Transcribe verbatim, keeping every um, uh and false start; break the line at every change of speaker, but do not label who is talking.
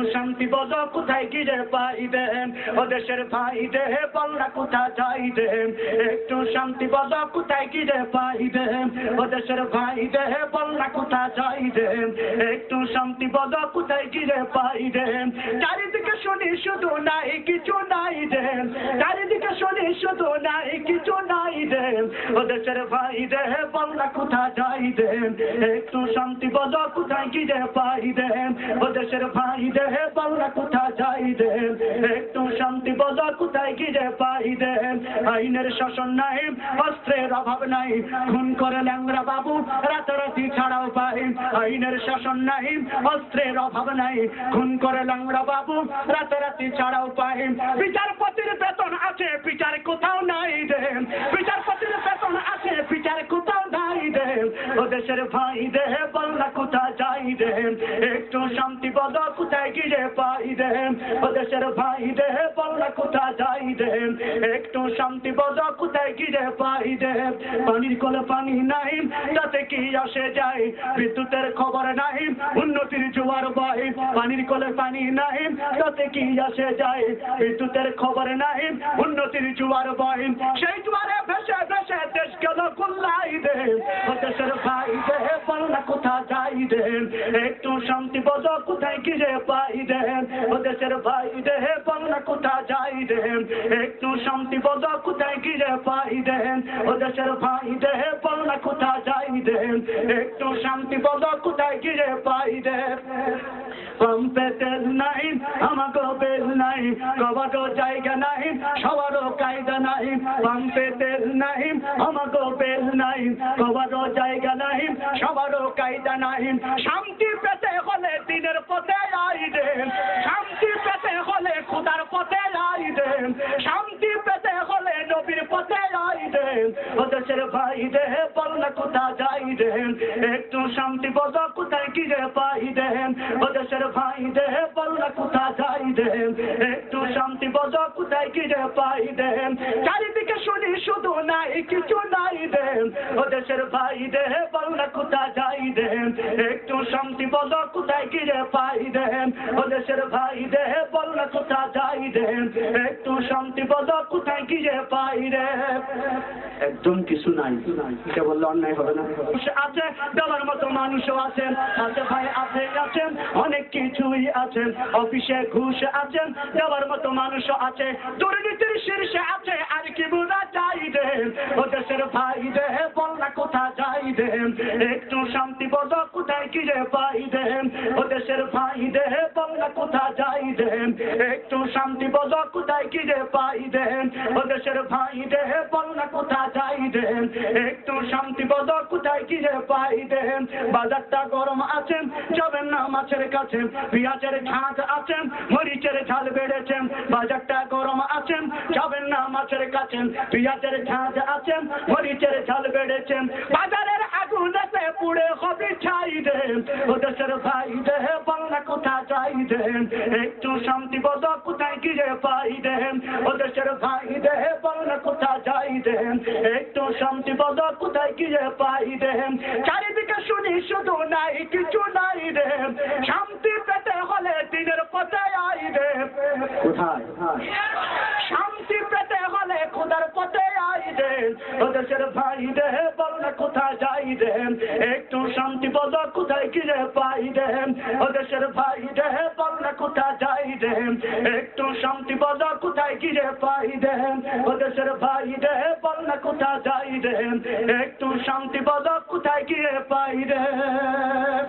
শান্তি বদ কোথায় গিয়ে পাই রে ও দেশের ভাই রে বল না কোথা যাই রে একটু শান্তি বদ কোথায় গিয়ে পাই রে ও দেশের ভাই রে বল না কোথা যাই রে একটু শান্তি বদ কোথায় গিয়ে পাই রে চারিদিকে শুনি শুধু নাই কিছু নাই রে চারিদিকে শুনি শুধু নাই কিছু নাই রে ও দেশের ভাই রে বল না কোথা যাই রে একটু শান্তি বদ কোথায় গিয়ে পাই রে ও দেশের ভাই রে বল না কোথা যাই রে একটু শান্তি বদ কোথায় গিয়ে পাই রে আইনের শাসন নাই অস্ত্রের অভাব নাই খুন করে ল্যাংরা বাবু রাতারাতি ছাড়াও পাই আইনের শাসন নাই অস্ত্রের অভাব নাই খুন করে ল্যাংরা বাবু রাতারাতি ছাড়াও পাই বিচারপতির বেতন আছে বিচার কোথাও নাই রে বিচারপতির বেতন আছে বিচার কোথাও নাই রে ও দেশের ভাই রে বল না কোথা যাই রে একটু শান্তি বদ কোথায় গিয়ে পাই রে ও দেশের ভাই রে বল না কোথা যাই রে একটু শান্তি বদ কোথায় গিয়ে পাই রে পানির কলে পানি নাই তাতে কি আসে যায় বিদ্যুতের খবর নাই উন্নতির জোয়ার বয় পানির কলে পানি নাই তাতে কি আসে যায় বিদ্যুতের খবর নাই উন্নতির জোয়ার বয় সেই জোয়ারে ভেসে ভেসে দেশ গেল কুল্লাই রে ও দেশের ভাই রে বল না কোথা যাই রে একটু শান্তি বদ কোথায় গিয়ে পাই রে ও দেশের ভাই রে বল না কোথা যাই রে একটু শান্তি বদ কোথায় গিয়ে পাই রে ও দেশের ভাই রে বল না কোথা যাই রে একটু শান্তি বদ কোথায় গিয়ে পাই রে পাম্পে তেল নাই আমাকে বেল নাই কবারও জায়গা নাই সবারও কায়দা নাই পাম্পে তেল নাই আমাকে বেল নাই কবারও জায়গা নাই সবারও কায়দা নাই শান্তি পেতে হলে দিনের পথে আই রে শান্তি পেতে হলে খোদার পথে আই রে শান্তি পেতে হলে নবীর পথে আই রে ও দেশের ভাই রে বল না কোথা যাই রে একটু শান্তি বদ কোথায় গিয়ে পাই রে ও দেশের ভাই রে বল না কোথা যাই রে একটু শান্তি বদ কোথায় গিয়ে পাই রে চারিদিকে শুনি শুধু নাই কিছু নাই রে ও দেশের ভাই রে বল না কোথা যাই রে একটু শান্তি বদ কোথায় গিয়ে পাই রে ও দেশের ভাই রে বল না কোথা যাই রে একটু শান্তি বদ কোথায় গিয়ে পাই রে একদম কিছু নাই কে বললে অন্যায় হবে না আছে দেওয়ার মতো মানুষও আছেন আছে ভাই আছে আছেন অনেক কিছুই আছেন অফিসে ঘুষ আছেন দেওয়ার মতো মানুষও আছে দুর্নীতির শীর্ষে আছে আর কি বুঝা চাই রে ও দেশের ভাই রে বল না কোথা যাই রে একটু শান্তি বদ কোথায় গিয়ে পাই রে ও দেশের ভাই রে বল না কোথা যাই রে একটু শান্তি বদ কোথায় গিয়ে পাই রে ও দেশের ভাই রে বল না কোথা যাই রে একটু শান্তি বদ কোথায় গিয়ে পাই রে বাজারটা গরম আছেন যাবেন না মাছের কাছে পেঁয়াজের ঝাঁজ আছেন মরিচের ঝাল বেড়েছেন বাজারটা গরম আছেন যাবেন না মাছের কাছে পেঁয়াজের ঝাঁজ আছেন মরিচের ঝাল বেড়েছেন বাজারের আগুন এসে পুড়ে হবে ছাই রে ও দেশের ভাই রে বল না কোথা যাই রে একটু শান্তি বদ কোথায় গিয়ে পাই রে ও দেশের ভাই রে বল না কোথা যাই রে একটু শান্তি বদ কোথায় গিয়ে পাই রে চারিদিকে শুনি শুধু নাই কিছু নাই রে শান্তি পেতে হলে দিনের পথে আই রে কোথায় শান্তি পেতে হলে খোদার পথে আই রে ও দেশের ভাই রে বল না কোথা যাই রে একটু শান্তি বদ কোথায় গিয়ে পাই রে ও দেশের ভাই রে বল না কোথা যাই রে একটু শান্তি বদ কোথায় গিয়ে পাই রে ও দেশের ভাই রে বল না কোথা যাই রে একটু শান্তি বদ কোথায় গিয়ে পাই রে